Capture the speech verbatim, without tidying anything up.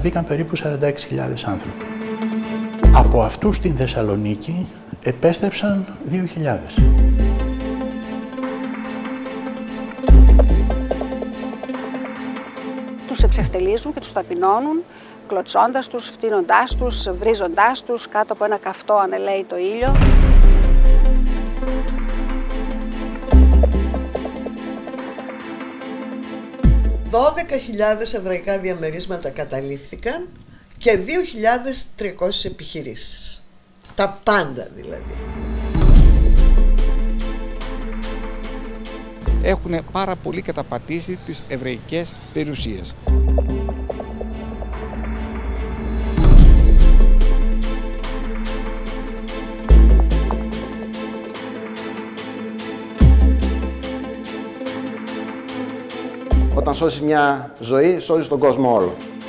μπήκαν περίπου σαράντα έξι χιλιάδες άνθρωποι. Από αυτούς στην Θεσσαλονίκη επέστρεψαν δύο χιλιάδες. Τους εξευτελίζουν και τους ταπεινώνουν, κλωτσώντας τους, φτύνοντάς τους, βρίζοντάς τους κάτω από ένα καυτό ανελαίητο ήλιο. δώδεκα χιλιάδες εβραϊκά διαμερίσματα καταλήφθηκαν και δύο χιλιάδες τριακόσιες επιχειρήσεις. Τα πάντα δηλαδή. Έχουν πάρα πολύ καταπατήσει τις εβραϊκές περιουσίες. Όταν σώσεις μια ζωή, σώσεις τον κόσμο όλο.